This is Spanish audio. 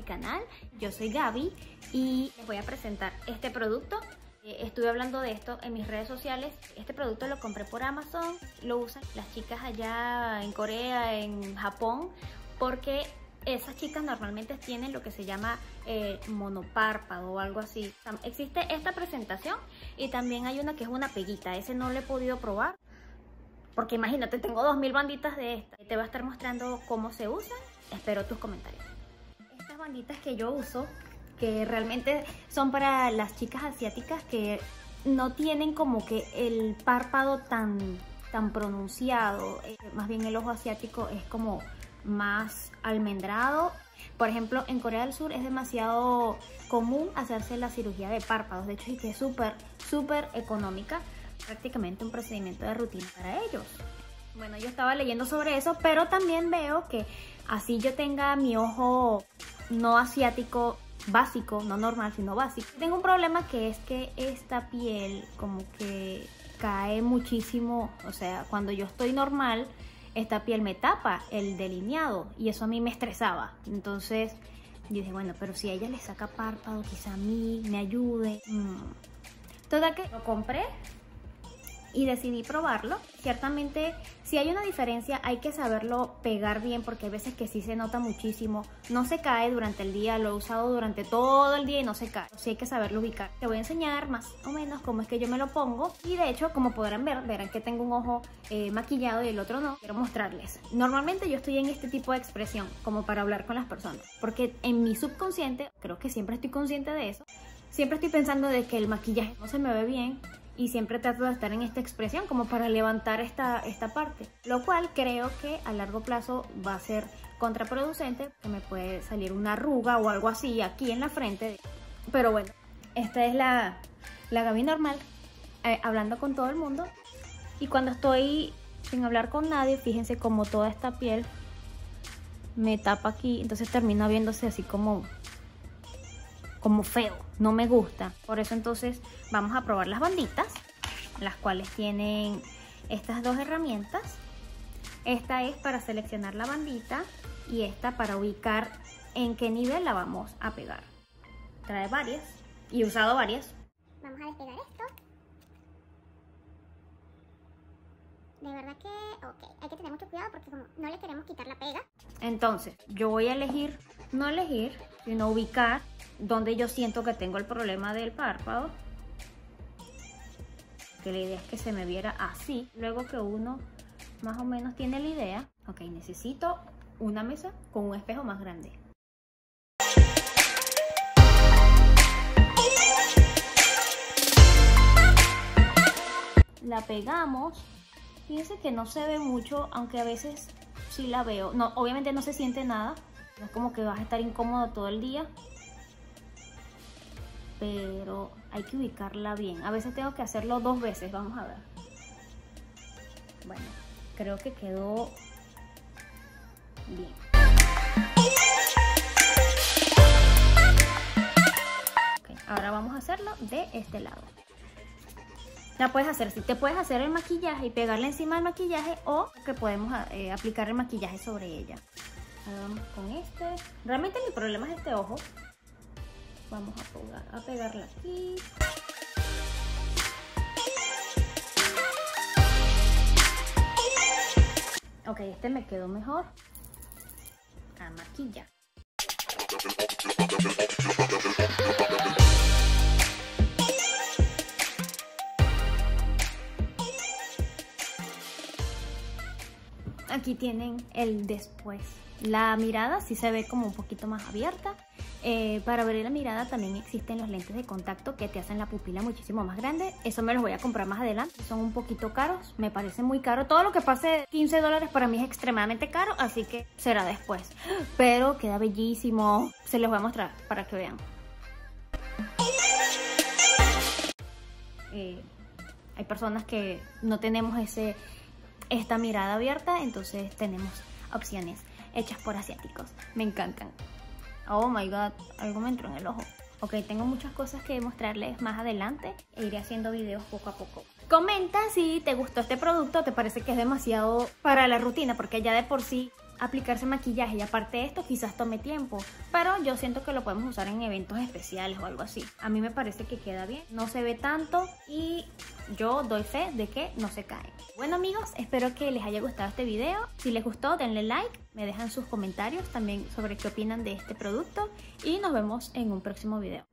canal. Yo soy Gaby y les voy a presentar este producto. Estuve hablando de esto en mis redes sociales. Este producto lo compré por Amazon. Lo usan las chicas allá en Corea, en Japón, porque esas chicas normalmente tienen lo que se llama monopárpado o algo así. Existe esta presentación y también hay una que es una peguita. Ese no lo he podido probar porque imagínate, tengo 2000 banditas de esta. Te voy a estar mostrando cómo se usan. Espero tus comentarios. Estas banditas que yo uso, que realmente son para las chicas asiáticas que no tienen como que el párpado tan pronunciado. Más bien el ojo asiático es como más almendrado. Por ejemplo, en Corea del Sur es demasiado común hacerse la cirugía de párpados. De hecho, es que es súper económica. Prácticamente un procedimiento de rutina para ellos. Bueno, yo estaba leyendo sobre eso, pero también veo que así yo tenga mi ojo no asiático básico, no normal, sino básico. Tengo un problema, que es que esta piel como que cae muchísimo. O sea, cuando yo estoy normal, esta piel me tapa el delineado y eso a mí me estresaba. Entonces yo dije, bueno, pero si a ella le saca párpado, quizá a mí me ayude. Total que lo compré y decidí probarlo. Ciertamente, si hay una diferencia, hay que saberlo pegar bien, porque hay veces que sí se nota muchísimo. No se cae durante el día, lo he usado durante todo el día y no se cae. Sí hay que saberlo ubicar. Te voy a enseñar más o menos cómo es que yo me lo pongo. Y de hecho, como podrán ver, verán que tengo un ojo maquillado y el otro no. Quiero mostrarles. Normalmente yo estoy en este tipo de expresión, como para hablar con las personas. Porque en mi subconsciente, creo que siempre estoy consciente de eso, siempre estoy pensando de que el maquillaje no se me ve bien. Y siempre trato de estar en esta expresión como para levantar esta parte. Lo cual creo que a largo plazo va a ser contraproducente, que me puede salir una arruga o algo así aquí en la frente. Pero bueno, esta es la Gaby normal, hablando con todo el mundo. Y cuando estoy sin hablar con nadie, fíjense como toda esta piel me tapa aquí. Entonces termina viéndose así como feo, no me gusta. Por eso entonces vamos a probar las banditas, las cuales tienen estas dos herramientas. Esta es para seleccionar la bandita y esta para ubicar en qué nivel la vamos a pegar. Trae varias y he usado varias. Vamos a despegar esto. De verdad que, ok, hay que tener mucho cuidado porque como no le queremos quitar la pega. Entonces yo voy a elegir, no elegir, sino ubicar donde yo siento que tengo el problema del párpado. Que la idea es que se me viera así. Luego que uno más o menos tiene la idea, ok, necesito una mesa con un espejo más grande. La pegamos. Fíjense que no se ve mucho, aunque a veces sí la veo. No, obviamente no se siente nada. No es como que vas a estar incómodo todo el día. Pero hay que ubicarla bien. A veces tengo que hacerlo 2 veces. Vamos a ver. Bueno, creo que quedó bien. Okay, ahora vamos a hacerlo de este lado. La puedes hacer, si te puedes hacer el maquillaje y pegarle encima del maquillaje, o que podemos aplicar el maquillaje sobre ella. Ahora vamos con este. Realmente mi problema es este ojo. Vamos a pegarla aquí. Ok, este me quedó mejor. A maquillar. Aquí tienen el después. La mirada sí se ve como un poquito más abierta. Para ver la mirada también existen los lentes de contacto que te hacen la pupila muchísimo más grande. Eso me los voy a comprar más adelante. Son un poquito caros, me parece muy caro. Todo lo que pase $15 para mí es extremadamente caro, así que será después. Pero queda bellísimo. Se los voy a mostrar para que vean. Hay personas que no tenemos esta mirada abierta, entonces tenemos opciones hechas por asiáticos. Me encantan. Oh my god, algo me entró en el ojo. Ok, tengo muchas cosas que mostrarles más adelante e iré haciendo videos poco a poco. Comenta si te gustó este producto, te parece que es demasiado para la rutina, porque ya de por sí aplicarse maquillaje, y aparte de esto quizás tome tiempo, pero yo siento que lo podemos usar en eventos especiales o algo así. A mí me parece que queda bien, no se ve tanto y yo doy fe de que no se cae. Bueno amigos, espero que les haya gustado este video. Si les gustó, denle like, me dejan sus comentarios también sobre qué opinan de este producto y nos vemos en un próximo video.